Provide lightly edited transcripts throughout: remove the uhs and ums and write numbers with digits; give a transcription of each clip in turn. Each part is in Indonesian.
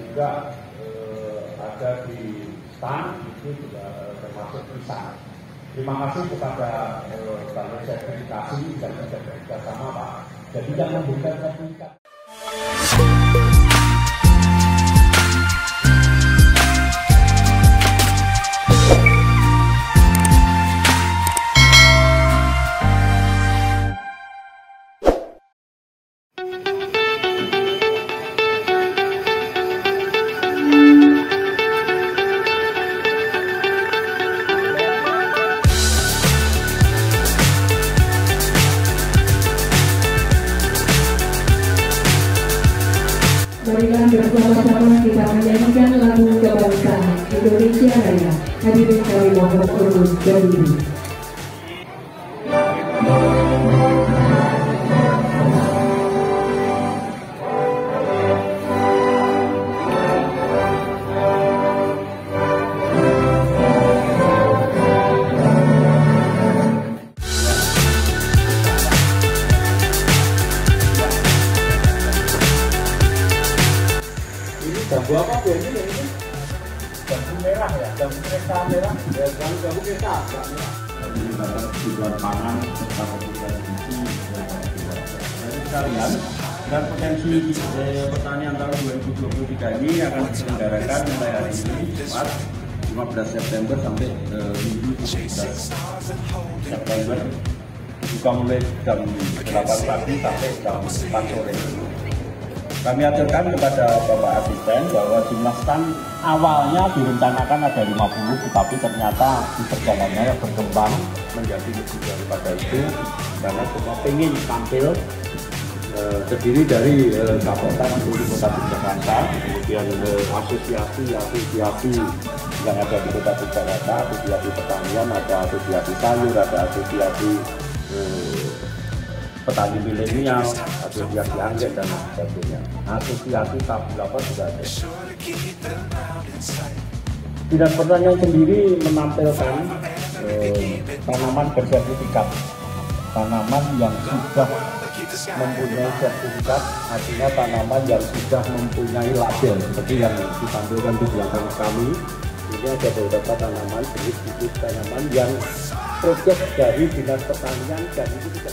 juga ada di stand itu juga termasuk pisang. Terima kasih kepada Balai Sertifikasi dan kerjasama Pak. Jadi yang memberikan sertifikat. Marilah bersama-sama kita menyanyikan lagu kebangsaan Indonesia Raya. Hadirin kami mohon untuk berdiri. Jambu apa Bu ini? Jambu merah ya, jambu kereta merah, ya jambu kereta merah. Ini adalah kebutuhan pangan serta kebutuhan gizi. Jadi sekalian, dengan potensi pertanian tahun 2023 ini akan diselenggarakan mulai hari ini, Jumat 15 September sampai Minggu 17 September. Buka mulai jam 8 pagi sampai jam 4 sore. Kami aturkan kepada Bapak Asisten bahwa jumlah stand awalnya direncanakan ada 50, tetapi ternyata di perjalanannya berkembang menjadi lebih daripada itu, karena semua ingin tampil terdiri dari Kapolres Kota Yogyakarta, kemudian asosiasi yang ada di Kota Yogyakarta, asosiasi pertanian, ada asosiasi sayur, ada asosiasi petani milenial, asosiasi anggrek dan sebagainya. Asosiasi tabulator juga ada. Dinas Pertanian sendiri menampilkan tanaman bersertifikat, tanaman yang sudah mempunyai sertifikat, artinya tanaman yang sudah mempunyai label seperti yang ditampilkan di belakang kami. Ini ada beberapa tanaman, jenis tanaman yang produk dari Dinas Pertanian dan itu tidak.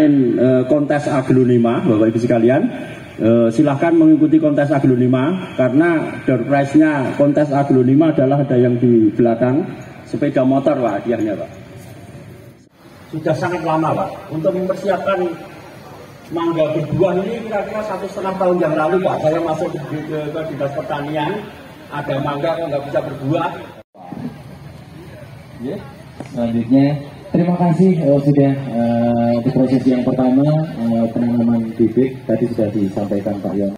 pengen kontes aglonema, Bapak Ibu sekalian, silahkan mengikuti kontes aglonema, karena door prize-nya kontes aglonema adalah ada yang di belakang, sepeda motor Pak hadiahnya Pak. Sudah sangat lama Pak, untuk mempersiapkan mangga berbuah ini kira-kira 1,5 tahun yang lalu Pak, saya masuk ke Dinas Pertanian, ada mangga kok nggak bisa berbuah. Selanjutnya, terima kasih sudah di proses yang pertama penanaman bibit tadi sudah disampaikan Pak Yon.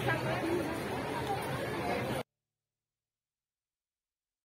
sampai